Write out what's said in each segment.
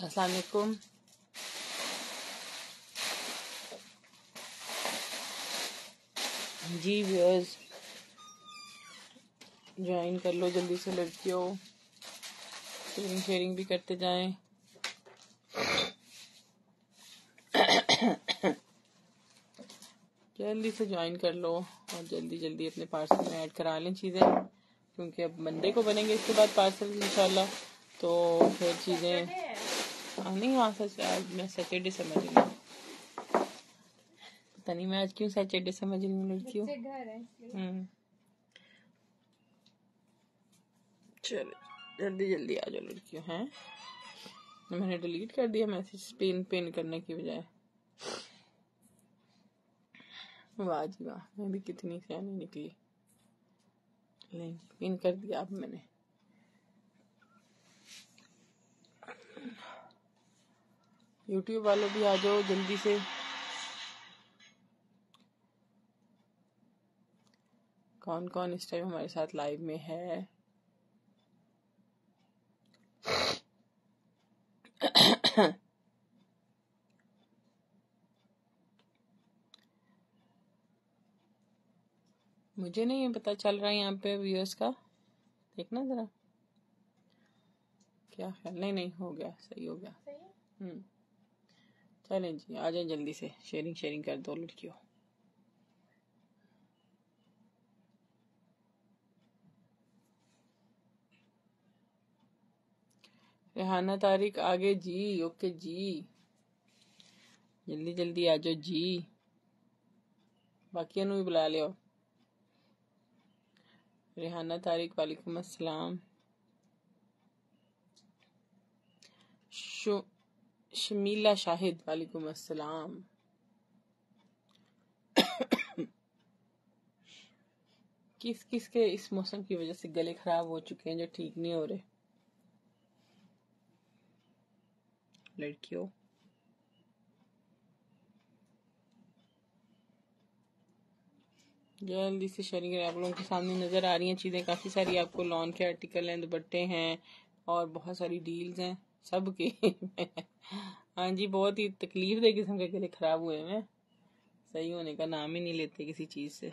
अस्सलाम वालेकुम। जी viewers, join कर लो जल्दी से लड़कियों, शेयरिंग भी करते जाएं। जल्दी से ज्वाइन कर लो और जल्दी जल्दी अपने पार्सल में ऐड करा लें चीज़ें, क्योंकि अब मंडे को बनेंगे इसके बाद पार्सल इंशाल्लाह। तो फिर चीज़ें नहीं, वहाँ से आज मैं सैटरडे समझ रही हूँ, पता नहीं मैं आज क्यों सैटरडे समझ रही हूँ लड़कियों। चलो जल्दी जल्दी आ जाओ लड़कियों। हैं, मैंने डिलीट कर दिया मैसेज पिन करने की बजाय। वाह जी वाह, मैं भी कितनी सियानी निकली। पिन कर दिया अब मैंने। यूट्यूब वालों भी आ जाओ जल्दी से। कौन कौन इस टाइम हमारे साथ लाइव में है? मुझे नहीं पता चल रहा है यहाँ पे व्यूअर्स का, देखना जरा क्या ख्याल। नहीं हो गया, सही हो गया। चलें जी, आ जाए जल्दी से, शेयरिंग कर दो लड़कियों। रेहाना तारिक आगे जी। ओके जी, जल्दी जल्दी आ जाओ जी, बाकी भी बुला लियो। रेहाना तारिक वालेकुम अस्सलाम। शमीला शाहिद वालेकुम अस्सलाम। किस किस के इस मौसम की वजह से गले खराब हो चुके हैं जो ठीक नहीं हो रहे लड़कियों? जल्दी से शेयरिंग करें। आप लोगों के सामने नजर आ रही हैं चीजें काफी सारी, आपको लॉन के आर्टिकल हैं, दुपट्टे हैं और बहुत सारी डील्स हैं सब के। हाँ जी, बहुत ही तकलीफ दे किस्म के गले खराब हुए हैं, सही होने का नाम ही नहीं लेते किसी चीज से।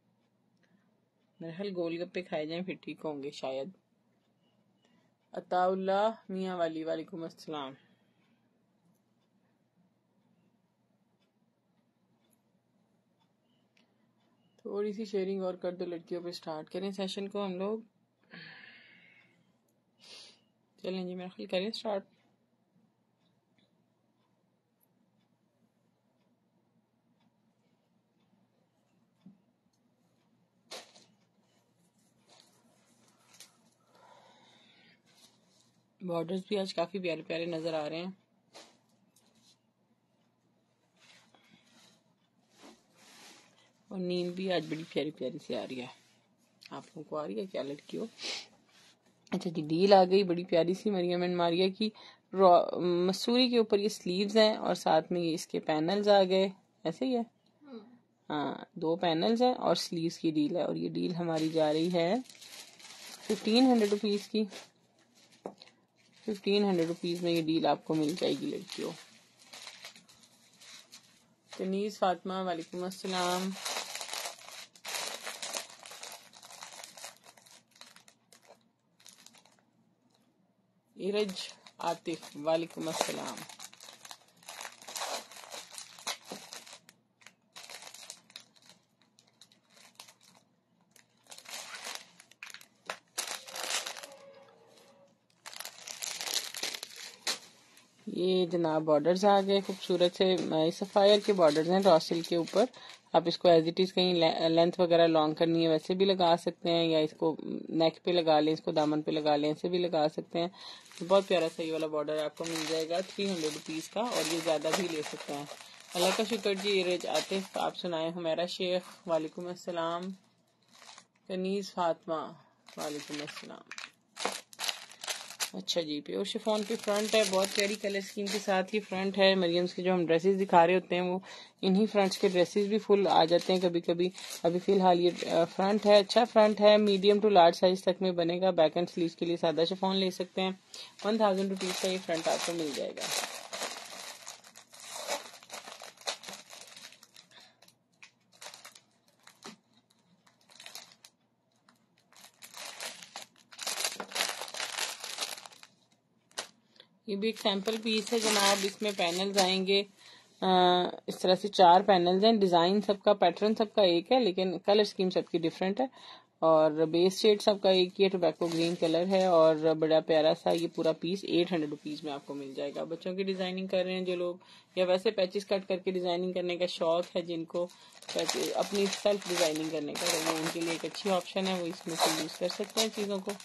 मेरे गोलगप्पे खाए जाएं फिर ठीक होंगे शायद। अताउल्ला मियाँ वाली वालेकुम अस्सलाम। थोड़ी सी शेयरिंग और कर दो लड़कियों पे, स्टार्ट करें सेशन को हम लोग। चलें जी, मेरा ख्याल करें स्टार्ट। बॉर्डर्स भी आज काफी प्यारे प्यारे नजर आ रहे हैं। और नींद भी आज बड़ी प्यारी प्यारी सी आ रही है। आप लोगों को आ रही है क्या लड़कियों? अच्छा जी, डील आ गई बड़ी प्यारी सी मरियम एंड मारिया की। मसूरी के ऊपर ये स्लीव्स हैं और साथ में ये इसके पैनल्स आ गए, ऐसे ही है। हाँ, 2 पैनल्स हैं और स्लीव्स की डील है। और ये डील हमारी जा रही है 1500 रुपीज की। 1500 रुपीज में ये डील आपको मिल जाएगी लड़कियों। तनीज फातिमा वालेकुम अस्सलाम। इरज आतिफ वालेकुम अस्सलाम। ये जनाब बॉर्डर्स आ गए खूबसूरत से, सफायर के बॉर्डर्स हैं रॉसिल के ऊपर। आप इसको एज इट इज कहीं लेंथ वगैरह लॉन्ग करनी है वैसे भी लगा सकते हैं, या इसको नेक पे लगा लें, इसको दामन पे लगा लें, ऐसे भी लगा सकते हैं। तो बहुत प्यारा सही वाला बॉर्डर आपको मिल जाएगा 300 रुपीज का, और ये ज्यादा भी ले सकते हैं। अल्लाह का शुक्र जी। इरज आतिफ आप सुनाए। हुमैरा शेख वालेकुम अस्सलाम। कनीज फातिमा वालेकुम अस्सलाम। अच्छा जी, प्योर शिफॉन पे फ्रंट है, बहुत प्यारी कलर स्कीम के साथ ही फ्रंट है। मरियम्स के जो हम ड्रेसेस दिखा रहे होते हैं वो इन्हीं फ्रंट्स के ड्रेसेस भी फुल आ जाते हैं कभी कभी। अभी फिलहाल ये फ्रंट है, अच्छा फ्रंट है, मीडियम टू लार्ज साइज तक में बनेगा। बैक एंड स्लीव्स के लिए सादा शिफॉन ले सकते हैं। 1000 रुपीज का ये फ्रंट आपको मिल जाएगा। ये भी एक सैंपल पीस है जनाब, इसमें पैनल्स आएंगे इस तरह से 4 पैनल्स हैं। डिजाइन सबका, पैटर्न सबका एक है, लेकिन कलर स्कीम सबकी डिफरेंट है। और बेस शेड सबका एक ही है, टोबैको ग्रीन कलर है। और बड़ा प्यारा सा ये पूरा पीस 800 रुपीज में आपको मिल जाएगा। बच्चों की डिजाइनिंग कर रहे हैं जो लोग, या वैसे पैचेस कट करके डिजाइनिंग करने का शौक है जिनको, अपनी सेल्फ डिजाइनिंग करने का, तो वो उनके लिए एक अच्छी ऑप्शन है, वो इसमें से यूज कर सकते हैं चीजों को।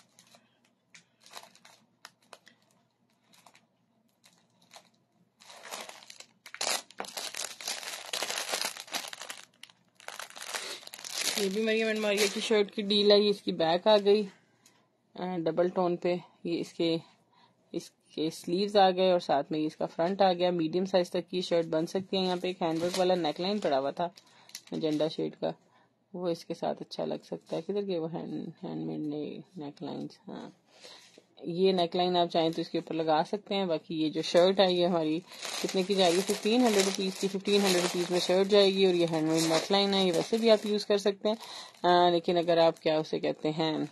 ये भी मरियम एंड मारिया की शर्ट की डील है। ये इसकी बैक आ गई डबल टोन पे, ये इसके स्लीव्स आ गए और साथ में इसका फ्रंट आ गया। मीडियम साइज तक की शर्ट बन सकती है। यहाँ पे एक हैंडवर्क वाला नेकलाइन पड़ा हुआ था एजेंडा शेड का, वो इसके साथ अच्छा लग सकता है। किधर गए वो हैंडमेड नेकलाइंस? हाँ, ये नेकलाइन आप चाहें तो इसके ऊपर लगा सकते हैं। बाकी ये जो शर्ट है ये हमारी कितने की जाएगी? 1500 रुपीज की। 1500 रुपीज में शर्ट जाएगी। और ये हैंडमेड नेकलाइन है, ये वैसे भी आप यूज कर सकते हैं। लेकिन अगर आप क्या उसे कहते हैं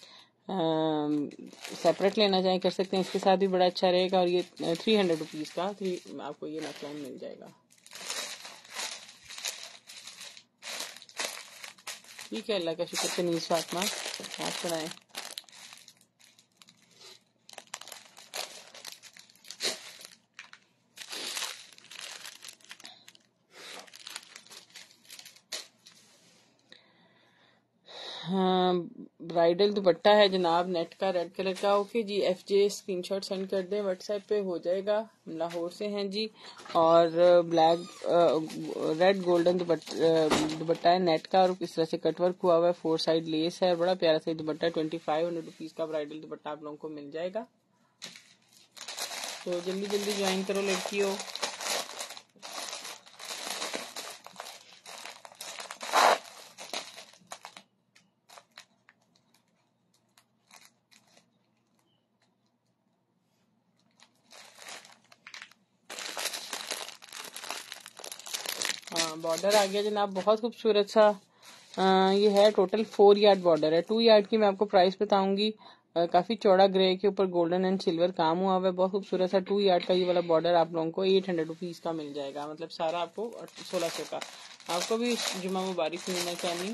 सेपरेट लेना चाहें कर सकते हैं, इसके साथ भी बड़ा अच्छा रहेगा। और ये 300 रुपीज का आपको ये नेकलाइन मिल जाएगा। ठीक है, अल्लाह का शुक्र। तनीज फातिमा, आप सुनाएं। ब्राइडल दुपट्टा है जनाब, नेट का, रेड कलर का। ओके जी, FJ स्क्रीनशॉट सेंड कर दें, व्हाट्सएप पे हो जाएगा। लाहौर से हैं जी। और ब्लैक रेड गोल्डन दुपट्टा है नेट का, और इस तरह से कटवर्क हुआ हुआ है, 4 साइड लेस है, और बड़ा प्यारा सा दुपट्टा। 2500 रुपीज का ब्राइडल दुपट्टा आप लोगों को मिल जाएगा। तो जल्दी जल्दी ज्वाइन करो लड़कियों। हाँ, बॉर्डर आ गया जनाब, बहुत खूबसूरत सा। ये है टोटल 4 यार्ड बॉर्डर है। 2 यार्ड की मैं आपको प्राइस बताऊंगी। काफी चौड़ा ग्रे के ऊपर गोल्डन एंड सिल्वर काम हुआ है, बहुत खूबसूरत सा। 2 यार्ड का ये वाला बॉर्डर आप लोगों को 800 रुपीज का मिल जाएगा। मतलब सारा आपको 1600 का। आपको भी जुमा मुबारक मिलना चाहिए।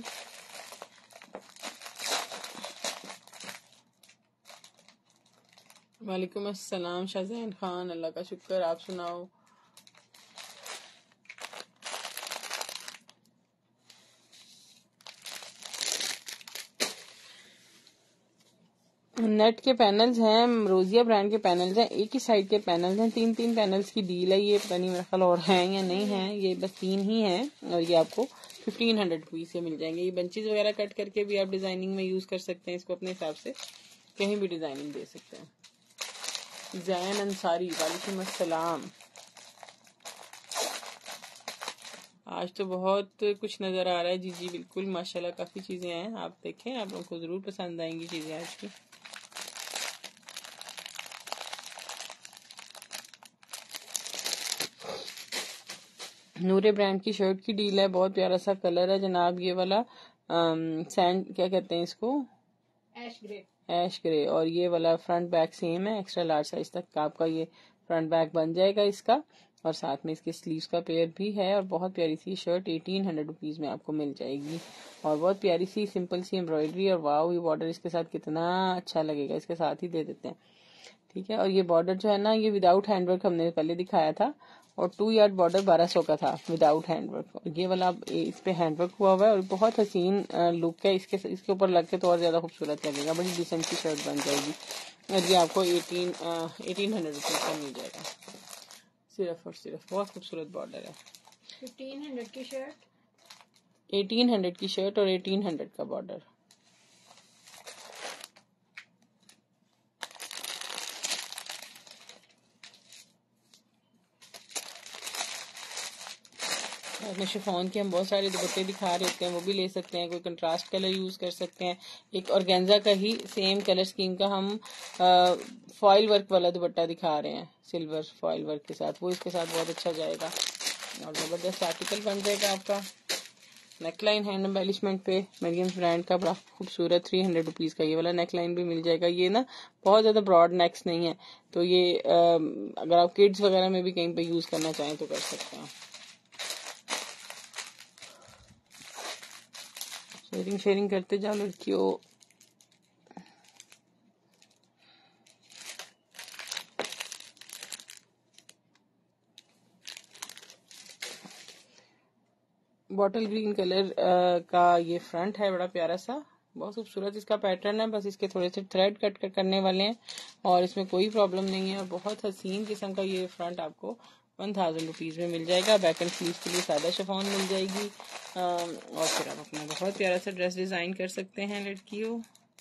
वालेकुम अस्सलाम शाहजैन खान, अल्लाह का शुक्र, आप सुनाओ। नेट के पैनल्स हैं, रोजिया ब्रांड के पैनल्स हैं, एक ही साइड के पैनल्स हैं। 3 पैनल्स की डील है ये, पता नहीं मेरा ख्याल और हैं या नहीं है, ये बस 3 ही हैं। और ये आपको 1500 रुपीज से मिल जाएंगे। ये बंचेज वगैरह कट करके भी आप डिजाइनिंग में यूज कर सकते हैं, इसको अपने हिसाब से कहीं भी डिजाइनिंग दे सकते हैं। जैन अंसारी, वालेकुम अस्सलाम। आज तो बहुत कुछ नजर आ रहा है। जी जी बिल्कुल, माशाल्लाह काफी चीजें हैं, आप देखें, आप लोगों को जरूर पसंद आएंगी चीजें आज की। नूरे ब्रांड की शर्ट की डील है, बहुत प्यारा सा कलर है जनाब, ये वाला सैंड क्या कहते हैं इसको, ऐश ग्रे। ऐश ग्रे। और ये वाला फ्रंट बैक सेम है, एक्स्ट्रा लार्ज साइज तक का आपका ये फ्रंट बैक बन जाएगा इसका। और साथ में इसके स्लीव्स का पेयर भी है। और बहुत प्यारी सी शर्ट 1800 रुपीज में आपको मिल जाएगी। और बहुत प्यारी सी सिंपल सी एम्ब्रॉयडरी। और वाह, ये बॉर्डर इसके साथ कितना अच्छा लगेगा, इसके साथ ही दे देते हैं। ठीक है, और ये बॉर्डर जो है ना, ये विदाउट हैंडवर्क हमने पहले दिखाया था। और 2 यार्ड बॉर्डर 1200 का था विदाउट हैंडवर्क। और ये वाला इस पे हैंडवर्क हुआ हुआ है, और बहुत हसीन लुक है इसके ऊपर लग के तो और ज्यादा खूबसूरत लगेगा। बड़ी डिसेंट सी शर्ट बन जाएगी। और ये आपको 1800 रुपीज का मिल जाएगा सिर्फ और सिर्फ। बहुत खूबसूरत बॉर्डर है। 1500 की शर्ट, 1800 की शर्ट और 1800 का बॉर्डर। इसमें शिफॉन के हम बहुत सारे दुपट्टे दिखा रहे होते हैं, वो भी ले सकते हैं। कोई कंट्रास्ट कलर यूज कर सकते हैं। एक ऑर्गेन्जा का ही सेम कलर स्कीम का हम फॉइल वर्क वाला दुपट्टा दिखा रहे हैं, सिल्वर फॉइल वर्क के साथ, वो इसके साथ बहुत अच्छा जाएगा और जबरदस्त आर्टिकल बन जाएगा आपका। नेकलाइन हैंड एम्बेलिशमेंट पे मरियम ब्रांड का बड़ा खूबसूरत 300 रुपीज़ का ये वाला नेकलाइन भी मिल जाएगा। ये ना बहुत ज़्यादा ब्रॉड नेक्स नहीं है, तो ये अगर आप किड्स वगैरह में भी कहीं पे यूज़ करना चाहें तो कर सकते हैं। शेयरिंग करते जाओ लड़कियों। बॉटल ग्रीन कलर का ये फ्रंट है, बड़ा प्यारा सा, बहुत खूबसूरत इसका पैटर्न है। बस इसके थोड़े से थ्रेड कट करने वाले हैं और इसमें कोई प्रॉब्लम नहीं है। बहुत हसीन किस्म का ये फ्रंट आपको 1000 रुपीज़ में मिल जाएगा। बैक एंड स्लीव के लिए सादा शिफॉन मिल जाएगी और फिर आप अपना बहुत प्यारा सा ड्रेस डिजाइन कर सकते हैं लड़कियों।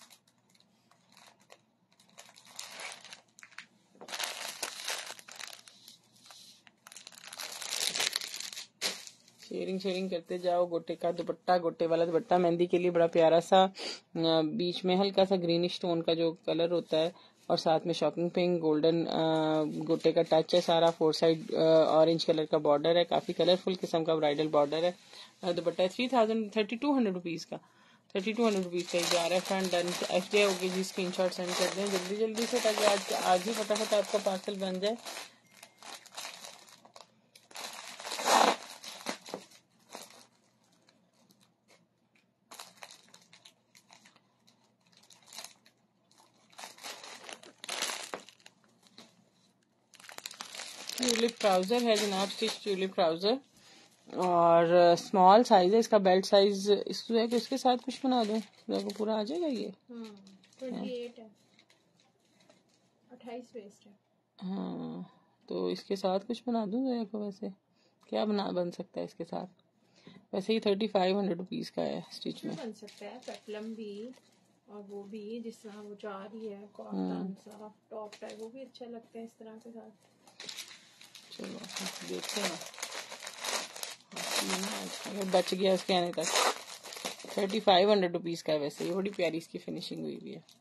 शेयरिंग करते जाओ। गोटे का दुपट्टा, गोटे वाला दुपट्टा मेहंदी के लिए बड़ा प्यारा सा, बीच में हल्का सा ग्रीनिश टोन का जो कलर होता है और साथ में शॉकिंग पिंक गोल्डन गोटे का टच है सारा। 4 साइड ऑरेंज कलर का बॉर्डर है, काफी कलरफुल किस्म का ब्राइडल बॉर्डर है। दुपट्टा 3200 रुपीज का, 3200 रुपीज का जा रहा है। फ्रंट डन FJ होगी जी, स्क्रीनशॉट सेंड कर दें जल्दी से ताकि आज ही फटाफट आपका पार्सल बन जाए। ट्यूलिप ट्राउजर है जनाब, स्टिच ट्यूलिप ट्राउजर और स्मॉल साइज है इसका। बेल्ट साइज इसके साथ कुछ बना दो को पूरा आ जाएगा ये। 28 है, 28 वेस्ट है। हाँ, तो इसके साथ कुछ बना दूँ जरा को। वैसे क्या बन सकता है इसके साथ? वैसे ही 3500 रुपीज का है स्टिच में। बन सकता है पेप्लम भी और वो भी जिस तरह वो जा रही है कॉटन सा टॉप टाइप, वो भी अच्छा लगता है इस तरह के साथ। चलो देखते हैं अगर बच गया उसके आने तक। 3500 रुपीज का है। वैसे ये बड़ी प्यारी इसकी फिनिशिंग हुई हुई है।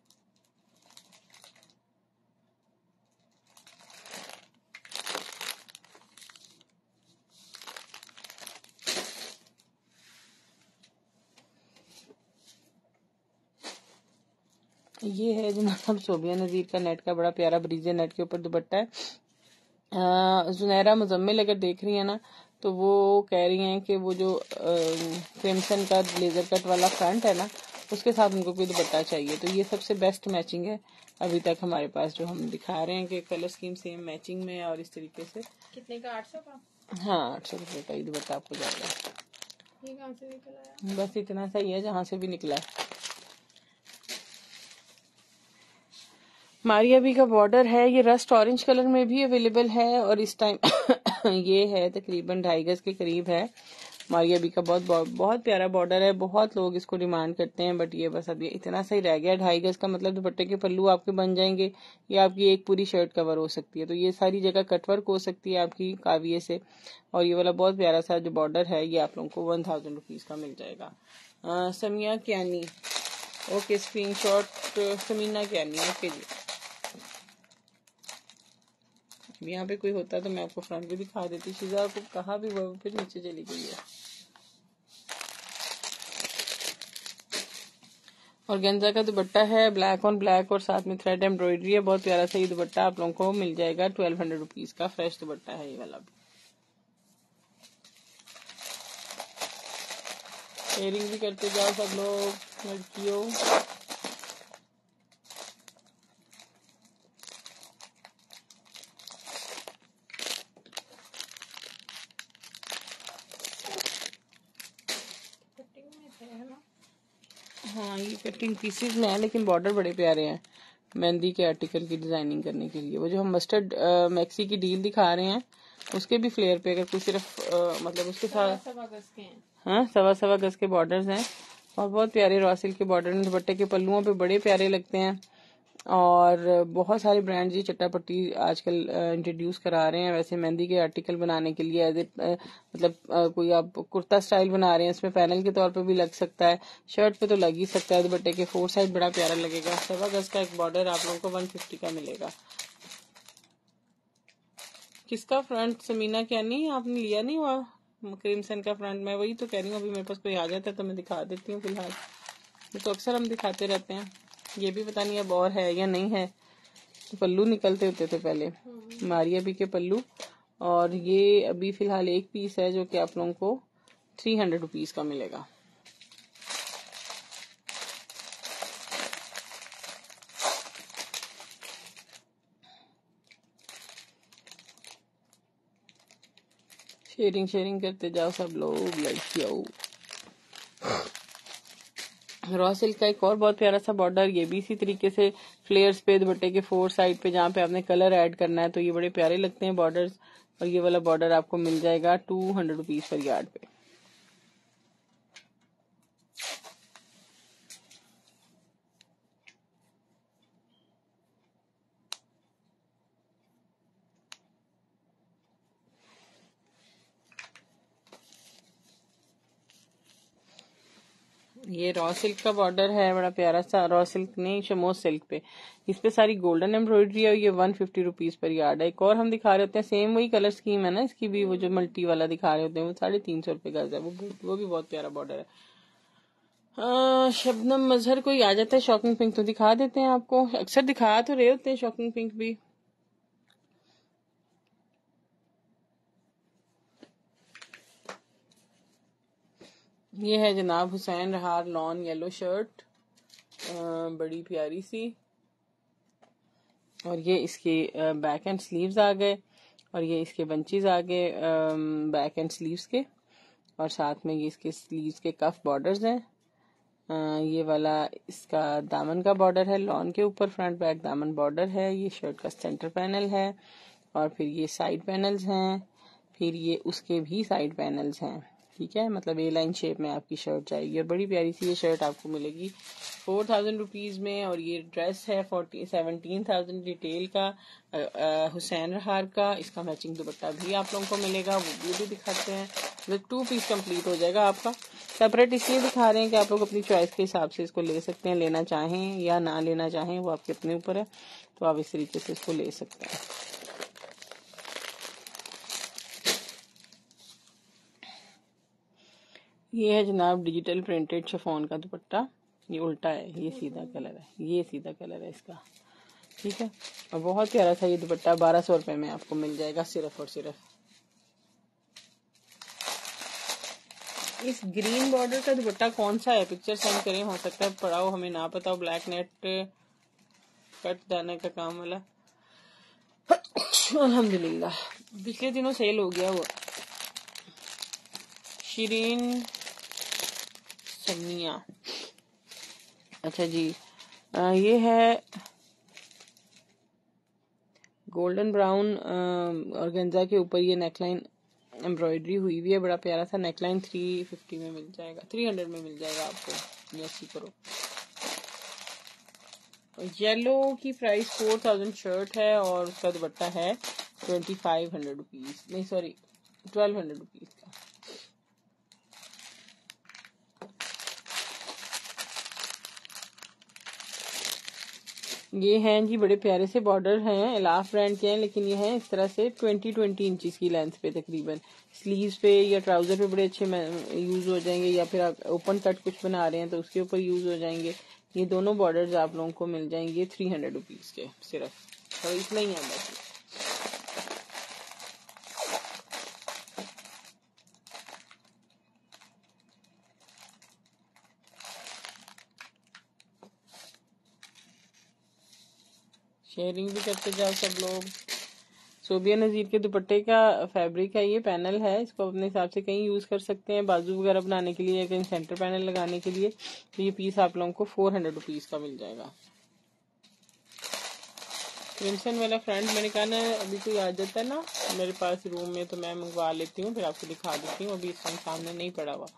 ये है जनाब सोबिया नजीर का नेट का बड़ा प्यारा ब्रीजे नेट के ऊपर दुपट्टा है। जुनैरा मुजम्मिल अगर देख रही है ना तो वो कह रही हैं कि वो जो क्रिम्सन का लेजर कट वाला फ्रंट है ना उसके साथ उनको कोई दुपट्टा चाहिए। तो ये सबसे बेस्ट मैचिंग है अभी तक हमारे पास जो हम दिखा रहे हैं कि कलर स्कीम सेम मैचिंग में है। और इस तरीके से कितने का? 800 का? हाँ, 800 रुपये का ये दुपट्टा आपको जाएगा। ये कहाँ से निकला है? बस इतना सही है जहाँ से भी निकला है। मारिया बी का बॉर्डर है, ये रस्ट ऑरेंज कलर में भी अवेलेबल है और इस टाइम ये है तकरीबन 2.5 गज के करीब है। मारिया बी का बहुत प्यारा बॉर्डर है। बहुत लोग इसको डिमांड करते हैं बट ये बस अब ये इतना सही रह गया। 2.5 गज का मतलब दुपट्टे के पल्लू आपके बन जाएंगे, ये आपकी एक पूरी शर्ट कवर हो सकती है। तो ये सारी जगह कटवर्क हो सकती है आपकी काविये से। और ये वाला बहुत प्यारा सा जो बॉर्डर है ये आप लोगों को 1000 रुपीज का मिल जाएगा। Samiya Kiyani, okay, screenshot Samina Kiyani, okay जी। यहाँ पे कोई होता तो मैं आपको फ्रंट भी दिखा देती। शिजा को कहा भी वो फिर नीचे चली गई है। और गेंजा का दुपट्टा है ब्लैक ऑन ब्लैक और साथ में थ्रेड एम्ब्रॉयडरी है। बहुत प्यारा सा ये दुपट्टा आप लोगों को मिल जाएगा। 1200 रुपीज का फ्रेश दुपट्टा है ये वाला भी। शेयरिंग भी करते जाओ सब लोग लड़कियों। हाँ, ये कटिंग पीसेस में है लेकिन बॉर्डर बड़े प्यारे हैं। मेहंदी के आर्टिकल की डिजाइनिंग करने के लिए वो जो हम मस्टर्ड मैक्सी की डील दिखा रहे हैं उसके भी फ्लेयर पे अगर कोई सिर्फ मतलब उसके साथ हाँ 1.25 गज के बॉर्डर्स हैं और बहुत प्यारे रॉसिल के बॉर्डर दुपट्टे के पल्लुओं पे बड़े प्यारे लगते हैं। और बहुत सारे ब्रांड्स ये चट्टापट्टी आजकल इंट्रोड्यूस करा रहे हैं। वैसे मेहंदी के आर्टिकल बनाने के लिए एज ए मतलब कोई आप कुर्ता स्टाइल बना रहे हैं, इसमें पैनल के तौर पे भी लग सकता है, शर्ट पे तो लग ही सकता है। दुपट्टे के 4 साइड बड़ा प्यारा लगेगा। 7 गज का एक बॉर्डर आप लोगों को 150 का मिलेगा। किसका फ्रंट समीना क्या नहीं आपने लिया नहीं हुआ क्रिमसन का फ्रंट? मैं वही तो कह रही हूँ, अभी मेरे पास कोई आ जाता है तो मैं दिखा देती हूँ। फिलहाल ये तो अक्सर हम दिखाते रहते हैं, ये भी पता नहीं अब और है या नहीं है। तो पल्लू निकलते होते थे पहले, मारिया भी के पल्लू। और ये अभी फिलहाल एक पीस है जो कि आप लोगों को 300 रुपीज का मिलेगा। शेयरिंग शेयरिंग करते जाओ सब लोग, लड़कियों। रॉ सिल्क का एक और बहुत प्यारा सा बॉर्डर, ये भी इसी तरीके से फ्लेयर्स पे दुपट्टे के 4 साइड पे जहाँ पे आपने कलर ऐड करना है, तो ये बड़े प्यारे लगते हैं बॉर्डर्स। और ये वाला बॉर्डर आपको मिल जाएगा 200 रुपीज पर यार्ड पे। ये रॉ सिल्क का बॉर्डर है, बड़ा प्यारा सा। रॉ सिल्क नहीं, शमोस सिल्क पे इस पे सारी गोल्डन एम्ब्रॉयडरी है। ये 150 रुपीज पर यार्ड है। एक और हम दिखा रहे होते हैं, सेम वही कलर स्कीम है ना इसकी भी, वो जो मल्टी वाला दिखा रहे होते हैं वो 350 रुपए गज है। वो भी बहुत प्यारा बॉर्डर है। शबनम मजहर कोई आ जाता है शॉकिंग पिंक तो दिखा देते हैं आपको, अक्सर दिखा तो रहे होते हैं शॉकिंग पिंक भी। ये है जनाब Hussain Rehar lawn yellow shirt, बड़ी प्यारी सी। और ये इसके बैक एंड स्लीव्स आ गए, और ये इसके बंचेस आ गए बैक एंड स्लीव्स के, और साथ में ये इसके स्लीव्स के कफ बॉर्डर्स हैं। ये वाला इसका दामन का बॉर्डर है, लॉन के ऊपर फ्रंट बैक दामन बॉर्डर है। ये शर्ट का सेंटर पैनल है, और फिर ये साइड पैनल्स हैं, फिर ये उसके भी साइड पैनल्स हैं। ठीक है, मतलब ए लाइन शेप में आपकी शर्ट जाएगी। और बड़ी प्यारी सी ये शर्ट आपको मिलेगी 4000 रुपीज में। और ये ड्रेस है 17,000 डिटेल का हुसैन रहार का। इसका मैचिंग दुपट्टा भी आप लोगों को मिलेगा, वो भी दिखाते हैं। मतलब 2 पीस कंप्लीट हो जाएगा आपका। सेपरेट इसलिए दिखा रहे हैं कि आप लोग अपनी चॉइस के हिसाब से इसको ले सकते हैं, लेना चाहें या ना लेना चाहें वो आपके अपने ऊपर है। तो आप इस तरीके से इसको ले सकते हैं। ये है जनाब डिजिटल प्रिंटेड शिफॉन का दुपट्टा। ये उल्टा है, ये सीधा कलर है, ये सीधा कलर है इसका। ठीक है, और बहुत प्यारा सा ये दुपट्टा 1200 रुपए में आपको मिल जाएगा सिर्फ और सिर्फ। इस ग्रीन बॉर्डर का दुपट्टा कौन सा है, पिक्चर सेंड करें, हो सकता है पढ़ाओ हमें ना पता हो। ब्लैक नेट कट जाने का काम वाला। अल्हम्दुलिल्लाह पिछले दिनों सेल हो गया वो। शिरीन समिया, अच्छा जी। ये है गोल्डन ब्राउन ऑर्गेन्जा के ऊपर ये नेकलाइन एम्ब्रॉयडरी हुई हुई है, बड़ा प्यारा सा नेकलाइन। 350 में मिल जाएगा, 300 में मिल जाएगा आपको। ऐसी करो। येलो की प्राइस 4000 शर्ट है, और उसका दुपट्टा है 2500 रुपीज, नहीं सॉरी 1200 रुपीज का। ये हैं जी बड़े प्यारे से बॉर्डर हैं, एलाफ ब्रांड के हैं, लेकिन ये हैं इस तरह से 20 इंचेस की लेंथ पे तकरीबन। स्लीव्स पे या ट्राउजर पे बड़े अच्छे यूज हो जाएंगे, या फिर आप ओपन कट कुछ बना रहे हैं तो उसके ऊपर यूज हो जाएंगे। ये दोनों बॉर्डर्स आप लोगों को मिल जाएंगे 300 रुपीज के सिर्फ, तो इतना ही है बस। शेयरिंग भी करते जाओ सब लोग। सोबिया नजीर के दुपट्टे का फैब्रिक है, ये पैनल है, इसको अपने हिसाब से कहीं यूज कर सकते हैं, बाजू वगैरह बनाने के लिए या कहीं सेंटर पैनल लगाने के लिए। तो ये पीस आप लोगों को 400 रुपीज का मिल जाएगा। क्रिम्सन वाला फ्रंट मैंने कहा ना, अभी कोई आ जाता है ना मेरे पास रूम में तो मैं मंगवा लेती हूँ, फिर आपको दिखा देती हूँ। अभी इस टाइम सामने नहीं पड़ा हुआ।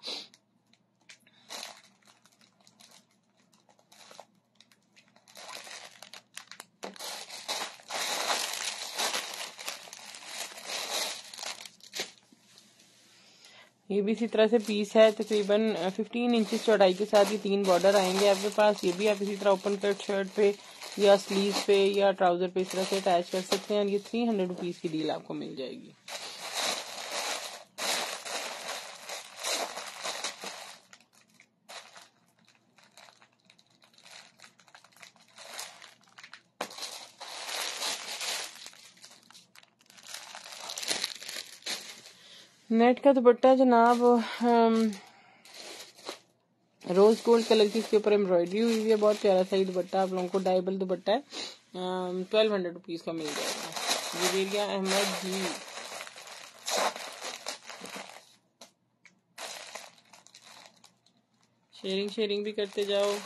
ये भी इसी तरह से पीस है, तकरीबन 15 इंचेस चौड़ाई के साथ ये 3 बॉर्डर आएंगे आपके पास। ये भी आप इसी तरह ओपन कट शर्ट पे या स्लीव पे या ट्राउजर पे इस तरह से अटैच कर सकते हैं। और ये 300 रुपीज की डील आपको मिल जाएगी। नेट का दुपट्टा जनाब रोज गोल्ड कलर की इसके ऊपर एम्ब्रॉयडरी हुई है। बहुत प्यारा सा ये दुपट्टा आप लोगों को डाइबल दुपट्टा है। 1200 रुपीज का मिल जाएगा। जुबेरिया अहमद जी, शेयरिंग भी करते जाओ।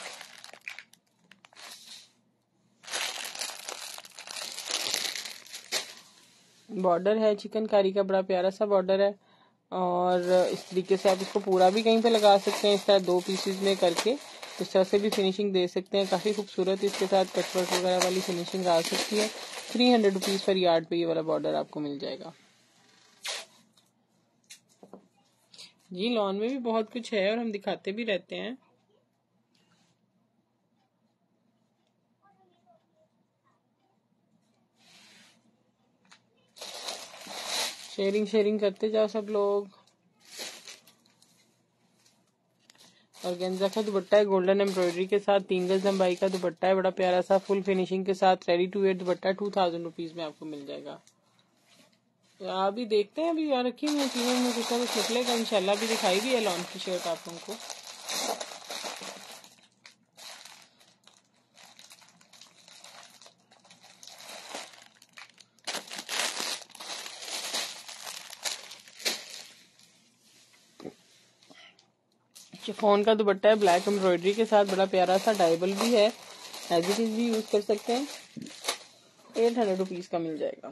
बॉर्डर है चिकनकारी का, बड़ा प्यारा सा बॉर्डर है। और इस तरीके से आप इसको पूरा भी कहीं पे लगा सकते हैं, इस तरह 2 पीसेज में करके इस तरह से भी फिनिशिंग दे सकते हैं। काफी खूबसूरत इसके साथ कटवर्क वगैरह वाली फिनिशिंग आ सकती है। 300 रुपीज पर यार्ड पे ये वाला बॉर्डर आपको मिल जाएगा। जी लॉन में भी बहुत कुछ है और हम दिखाते भी रहते हैं। शेयरिंग करते जाओ सब लोग। और गेंजा का दुपट्टा है गोल्डन एम्ब्रॉयडरी के साथ, 3 गज लंबाई का दुपट्टा है, बड़ा प्यारा सा फुल फिनिशिंग के साथ ready to wear dupatta 2000 rupees में आपको मिल जाएगा। तो आप भी देखते हैं, अभी यहाँ रखी हुई चीजों में कुछ ना कुछ निकलेगा इंशाल्लाह। भी दिखाई भी है लॉन की शर्ट आप लोगों को। शिफॉन का दुपट्टा है ब्लैक एम्ब्रॉयडरी के साथ, बड़ा प्यारा सा, डाइबल भी है, एज इट इज भी यूज कर सकते हैं। 800 रुपीज का मिल जाएगा।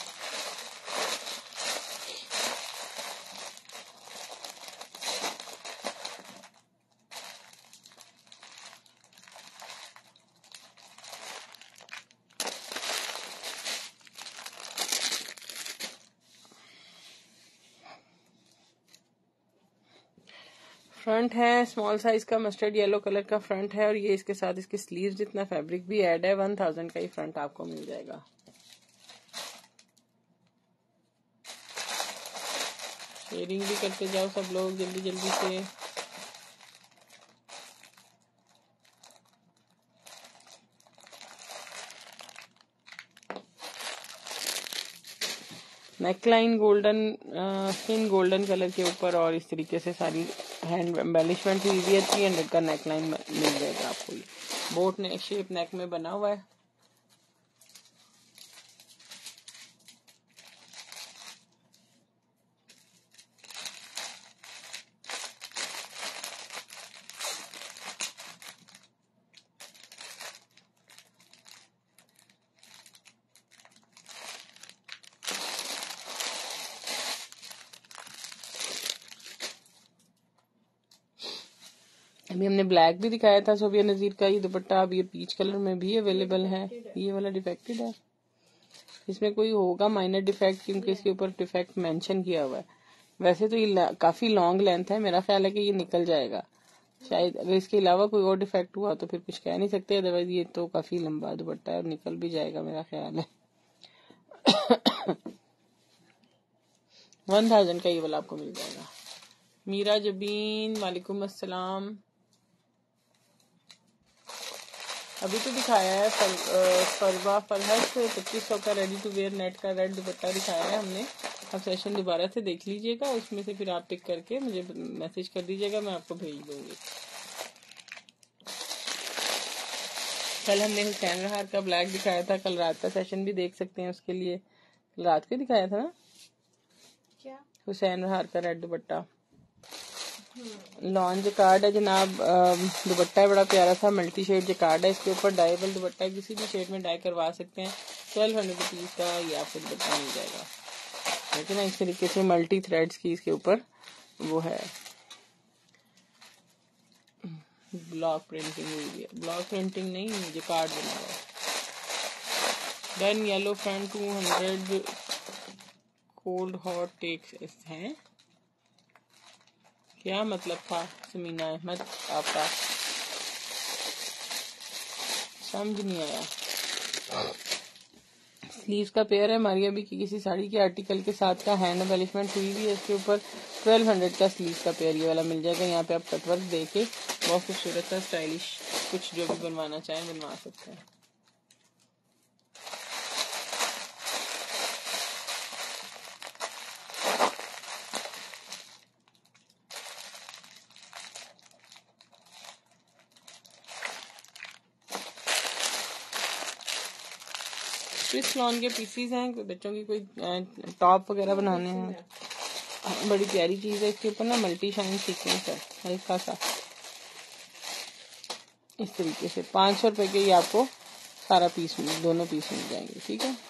फ्रंट है स्मॉल साइज का, मस्टर्ड येलो कलर का फ्रंट है। और ये इसके साथ इसके स्लीव जितना फैब्रिक भी ऐड है। 1000 का ही फ्रंट आपको मिल जाएगा। शेयरिंग भी करते जाओ सब लोग जल्दी जल्दी से। Neckline golden skin golden colour के ऊपर और इस तरीके से सारी हैंड एम्बेलिशमेंट हुई है। 300 का नेकलाइन मिल जाएगा आपको। ये बोट नेक शेप नेक में बना हुआ है। अभी हमने ब्लैक भी दिखाया था सोफिया नजीर का ये दुपट्टा। अब ये पीच कलर में भी अवेलेबल है। ये वाला डिफेक्टेड है, इसमें कोई होगा माइनर डिफेक्ट क्योंकि इसके ऊपर डिफेक्ट मेंशन किया हुआ है। वैसे तो ये काफी लॉन्ग लेंथ है, मेरा ख्याल है कि ये निकल जाएगा शायद। अगर इसके अलावा कोई और डिफेक्ट हुआ तो फिर कुछ कह नहीं सकते, अदरवाइज ये तो काफी लंबा दुपट्टा है और निकल भी जाएगा मेरा ख्याल है। 1000 का ये वाला आपको मिल जाएगा। मीरा जबीन वालेकुम अस्सलाम। अभी तो दिखाया है फरवा फरहत 2500 का रेडी टू वेयर नेट का रेड दुपट्टा दिखाया है हमने। अब सेशन दोबारा से देख लीजिएगा, उसमें से फिर आप पिक करके मुझे मैसेज कर दीजिएगा, मैं आपको भेज दूंगी। कल हमने हुसैन रहार का ब्लैक दिखाया था, कल रात का सेशन भी देख सकते हैं उसके लिए। कल रात को दिखाया था ना क्या? हुसैन रहार का रेड दुपट्टा। लॉन जकार्ड है जनाब, दुपट्टा है बड़ा प्यारा सा, मल्टी शेड जकार्ड है, इसके ऊपर डाइबल दुपट्टा है, किसी भी शेड में डाई करवा सकते हैं। 1200 रुपीज का ये आपको दुपट्टा मिल जाएगा। लेकिन ना इस तरीके से मल्टी थ्रेड्स की इसके ऊपर वो है, ब्लॉक प्रिंटिंग हुई है। ब्लॉक प्रिंटिंग नहीं, जकार्ड बना हुआ है। डन येलो फ्रंट 200 कोल्ड हॉट टेक्स हैं। क्या मतलब था समीना अहमद आपका, समझ नहीं आया। स्लीव्स का पेयर है मारिया भी की किसी साड़ी के आर्टिकल के साथ का, हैंड एम्बेलिशमेंट हुई भी है इसके ऊपर। 1200 का स्लीव्स का पेयर ये वाला मिल जाएगा। यहाँ पे आप कटवर्क देके बहुत खूबसूरत सा स्टाइलिश कुछ जो भी बनवाना चाहें बनवा सकते हैं। स्विस लॉन के पीसीज हैं, बच्चों की कोई टॉप वगैरह बनाने हैं, बड़ी प्यारी चीज है। इसके ऊपर ना मल्टी शाइन सीक्वेंस है हल्का सा, इस तरीके से 500 रुपए के ये आपको सारा पीस दोनों पीस मिल जाएंगे। ठीक है,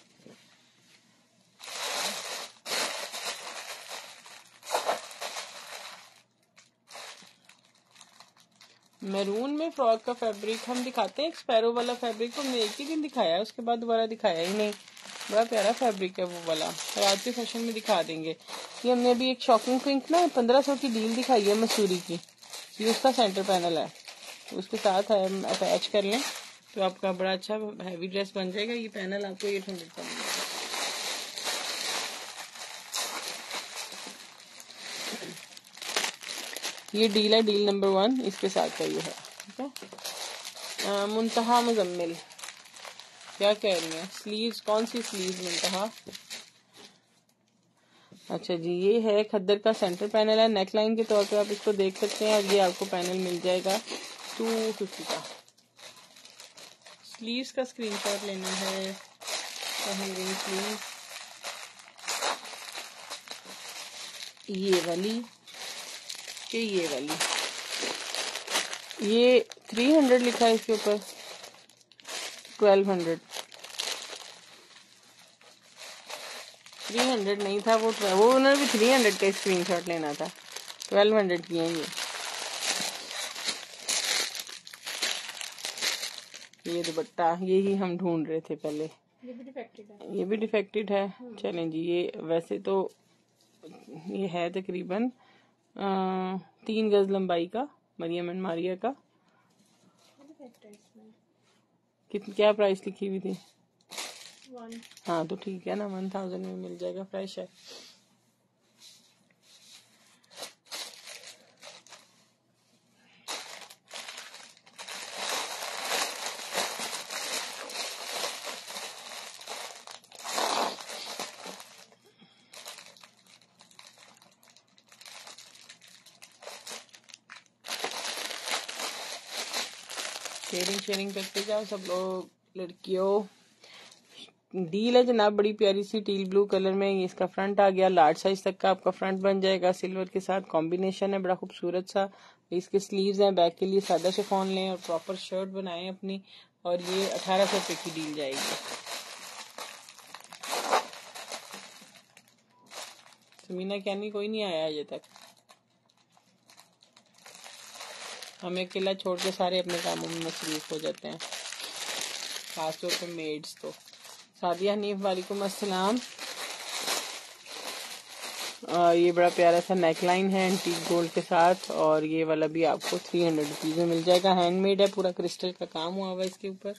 मैरून में फ्रॉक का फैब्रिक हम दिखाते हैं, एक स्पैरो वाला फैब्रिक हमने एक ही दिन दिखाया है, उसके बाद दोबारा दिखाया ही नहीं। बड़ा प्यारा फैब्रिक है वो वाला, पर आज के फैशन में दिखा देंगे। ये हमने अभी एक शॉकिंग पिंक ना 1500 की डील दिखाई है मसूरी की, ये उसका सेंटर पैनल है, उसके साथ अटैच कर लें तो आपका बड़ा अच्छा हैवी ड्रेस बन जाएगा। ये पैनल आपको 800 का मिलेगा। ये डील है, डील नंबर 1 इसके साथ का ये है। ठीक है, मुंतहा मुजम्मिल क्या कह रही हैं, स्लीव्स कौन सी स्लीव्स मुंतहा? अच्छा जी, ये है खद्दर का सेंटर पैनल है, नेकलाइन के तौर पे आप इसको देख सकते हैं, और ये आपको पैनल मिल जाएगा 250 का। स्लीव्स का स्क्रीनशॉट लेना है स्लीव, ये वाली के ये वाली, ये 300 लिखा है इसके ऊपर, 1200 300 नहीं था वो उन्होंने भी 300 का स्क्रीनशॉट लेना था, 1200 की है ये दुपट्टा, यही हम ढूंढ रहे थे पहले। ये भी डिफेक्टेड है, ये भी डिफेक्टेड है। चलें जी, ये वैसे तो ये है तकरीबन 3 गज लंबाई का, मरियम एंड मारिया का। क्या प्राइस लिखी हुई थी? 1। हाँ तो ठीक है ना, 1000 में मिल जाएगा, फ्रेश है। शेयरिंग करते जाओ सब लोग लड़कियों। डील है जनाब, बड़ी प्यारी सी टील ब्लू कलर में, ये इसका फ्रंट आ गया, लार्ज साइज तक का आपका फ्रंट बन जाएगा, सिल्वर के साथ कॉम्बिनेशन है, बड़ा खूबसूरत सा। इसके स्लीव्स हैं, बैक के लिए सादा शिफॉन लें और प्रॉपर शर्ट बनाएं अपनी, और ये 1800 रुपए की डील जाएगी। समीना कहनी कोई नहीं आया अजय तक, हमें अकेला छोड़ के सारे अपने कामों में मसरूफ हो जाते हैं, खासतौर पर मेड्स। तो सादिया हनीफ वालेकुम अस्सलाम। ये बड़ा प्यारा सा नेकलाइन है एंटीक गोल्ड के साथ, और ये वाला भी आपको 300 रुपीज में मिल जाएगा। हैंडमेड है, पूरा क्रिस्टल का काम हुआ हुआ है इसके ऊपर।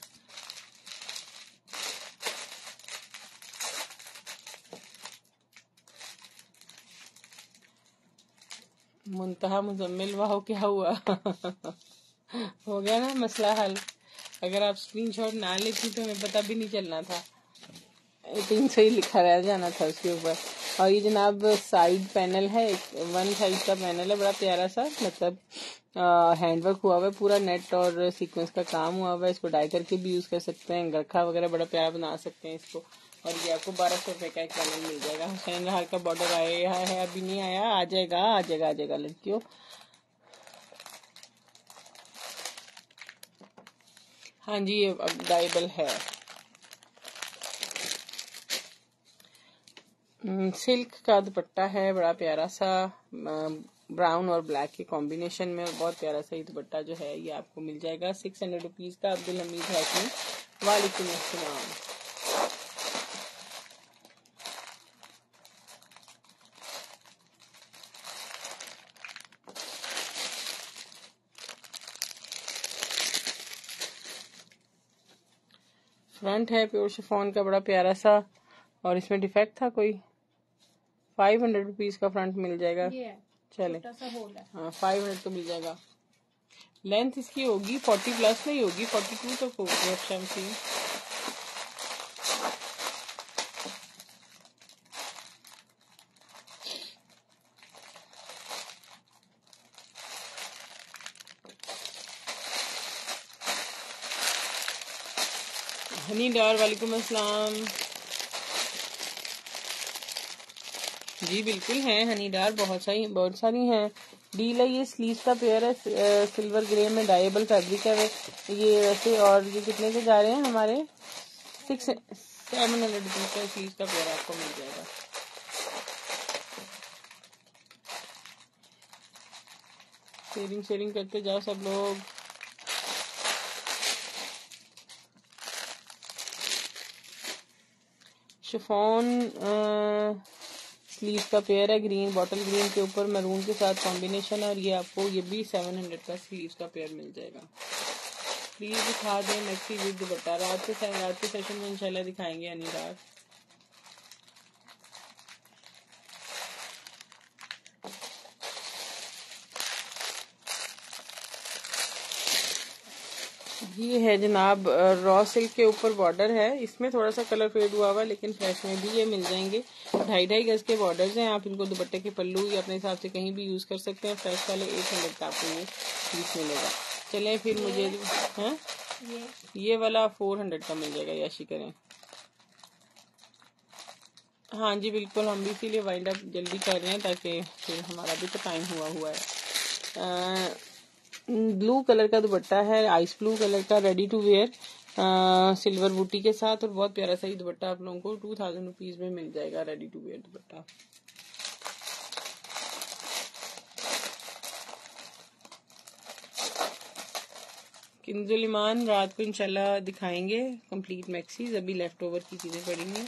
मुंतहा मुजम्मिल, वाह क्या हुआ हो गया ना मसला हल। अगर आप स्क्रीनशॉट ना लेती तो हमें पता भी नहीं चलना था, 300 ही लिखा रह जाना था उसके ऊपर। और ये जनाब साइड पैनल है, वन साइड का पैनल है, बड़ा प्यारा सा, मतलब हैंडवर्क हुआ हुआ है, पूरा नेट और सीक्वेंस का काम हुआ हुआ है। इसको डाई करके भी यूज कर सकते हैं, गरखा वगैरह बड़ा प्यारा बना सकते हैं इसको। और ये आपको 1200 रुपए का एक पैनल मिल जाएगा। हुसैन रहार का बॉर्डर आया है, अभी नहीं आया, आ जाएगा आ जाएगा आ जाएगा लड़कियों। हाँ जी, ये अब डाइबल है। सिल्क का दुपट्टा है, बड़ा प्यारा सा, ब्राउन और ब्लैक के कॉम्बिनेशन में, और बहुत प्यारा सा ये दुपट्टा जो है ये आपको मिल जाएगा 600 रुपीज का। अब्दुल हमीद हाशमी वालेकुम अस्सलाम। फ्रंट है प्योर शिफॉन का, बड़ा प्यारा सा, और इसमें डिफेक्ट था कोई। 500 रुपीज का फ्रंट मिल जाएगा। चले हाँ 500 तो मिल जाएगा। लेंथ इसकी होगी 40 प्लस नहीं होगी, 42 तक होगी। अच्छा मशीन हनी डार, वालेकुम अस्सलाम जी। बिल्कुल है हनी डार, बहुत सारी हैं। डील है ये, स्लीव का पेयर है, सिल्वर ग्रे में डाइबल फैब्रिक है ये वैसे। और ये कितने के जा रहे हैं हमारे? 700 रुपीज का स्लीव का पेयर आपको मिल जाएगा। शेयरिंग करते जाओ सब लोग। शिफॉन स्लीव का पेयर है, ग्रीन बॉटल ग्रीन के ऊपर मैरून के साथ कॉम्बिनेशन है। और ये आपको ये भी 700 का स्लीव का पेयर मिल जाएगा। प्लीज दिखा दें मैक्सी विद दुपट्टा। रात के सेशन में इंशाल्लाह दिखाएंगे अनिराग। ये है जनाब रॉ सिल्क के ऊपर बॉर्डर है, इसमें थोड़ा सा कलर फेड हुआ हुआ, लेकिन फ्रेश में भी ये मिल जाएंगे। 2.5 गज के बॉर्डर्स हैं। आप इनको दुपट्टे के पल्लू या अपने हिसाब से कहीं भी यूज कर सकते हैं। फ्रेश वाले 800 का आपको ये पीस मिलेगा। चलें फिर मुझे है ये वाला 400 का मिल जाएगा। याशी करें। हाँ जी बिल्कुल, हम भी इसीलिए वाइंड अप जल्दी कर रहे हैं ताकि फिर हमारा भी तो टाइम हुआ है। ब्लू कलर का दुपट्टा है, आइस ब्लू कलर का, रेडी टू वेयर सिल्वर बूटी के साथ। और बहुत प्यारा सा ही दुपट्टा आप लोगों को 2000 रुपीज में मिल जाएगा। Ready to wear dupatta. किंजुल ईमान रात को इंशाल्लाह दिखाएंगे कंप्लीट मैक्सीज। अभी लेफ्ट ओवर की चीजें पड़ी हैं।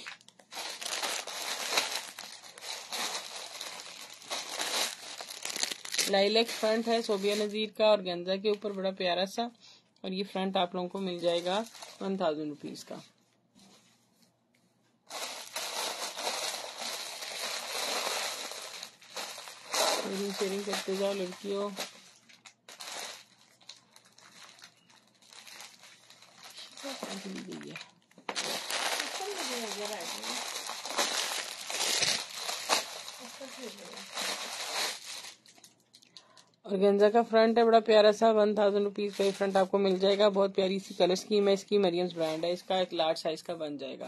लाइलेक्स फ्रंट है सोबिया नजीर का, और गेंजा के ऊपर बड़ा प्यारा सा। और ये फ्रंट आप लोगों को मिल जाएगा 1000 रुपीज का। शेयरिंग करते जाओ लड़कियों। और गेंजा का फ्रंट है बड़ा प्यारा सा, 1000 रुपीज का फ्रंट आपको मिल जाएगा। बहुत प्यारी सी कलर स्कीम है इसकी। मरियम्स ब्रांड है इसका। एक लार्ज साइज का बन जाएगा।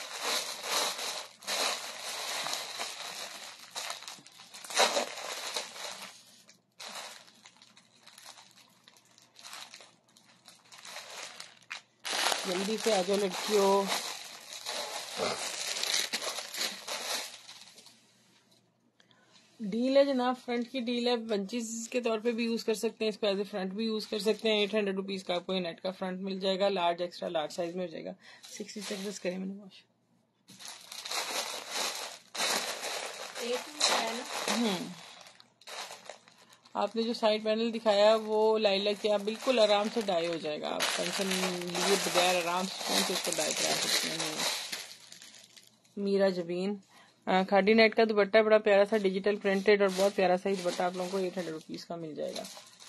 जल्दी से आ जाओ लड़कियों। डील है जनाब, फ्रंट की डील है। बंचेस के तौर पे भी यूज कर सकते हैं इसको, एज ए फ्रंट भी यूज कर सकते हैं। 800 रुपीज का आपको नेट का फ्रंट मिल जाएगा। लार्ज एक्स्ट्रा लार्ज साइज में हो जाएगा। 66 करें मैंने वॉश। आपने जो साइड पैनल दिखाया वो लाइलैक के, आप बिल्कुल आराम से डाई हो जाएगा। आप टेंशन लिए बगैर आराम से इसको डाई करा सकते हैं। मीरा जबीन खादी नेट का दुपट्टा बड़ा प्यारा सा, डिजिटल प्रिंटेड, और बहुत प्यारा सा ही दुपट्टा आप लोगों को 800 रुपीज का मिल जाएगा।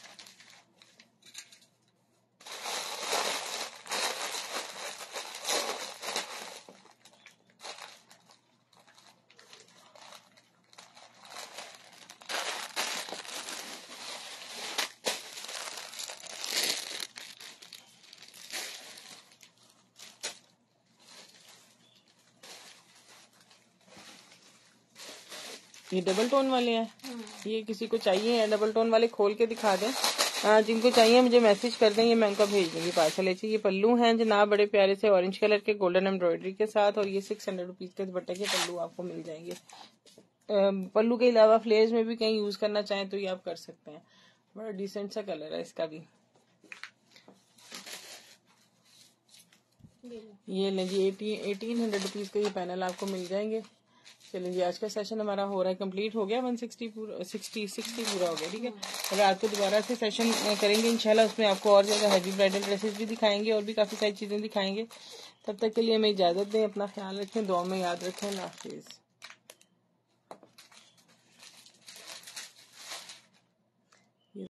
ये डबल टोन वाले हैं। ये किसी को चाहिए डबल टोन वाले, खोल के दिखा दें। जिनको चाहिए मुझे मैसेज कर दें, ये मैं उनका भेज दूंगी पार्सल। ऐसे ये पल्लू हैं जनाब, बड़े प्यारे से ऑरेंज कलर के गोल्डन एम्ब्रॉयडरी के साथ। और ये 600 रुपीज के दुपट्टे के पल्लू आपको मिल जाएंगे। पल्लू के अलावा फ्लेयर्स में भी कहीं यूज करना चाहें तो ये आप कर सकते हैं। बड़ा डिसेंट सा कलर है इसका भी। ये लें जी 1800 रुपीज के ये पैनल आपको मिल जाएंगे। चलिए जी, आज का सेशन हमारा हो रहा है, कंप्लीट हो गया। 160 पूरा 60 पूरा हो गया। ठीक है, और रात को दोबारा से सेशन करेंगे इंशाल्लाह। उसमें आपको और ज़्यादा हैवी ब्राइडल ड्रेसेस भी दिखाएंगे और भी काफ़ी सारी चीज़ें दिखाएंगे। तब तक के लिए हमें इजाज़त दें, अपना ख्याल रखें, दुआ में याद रखें। अल्लाह हाफिज़।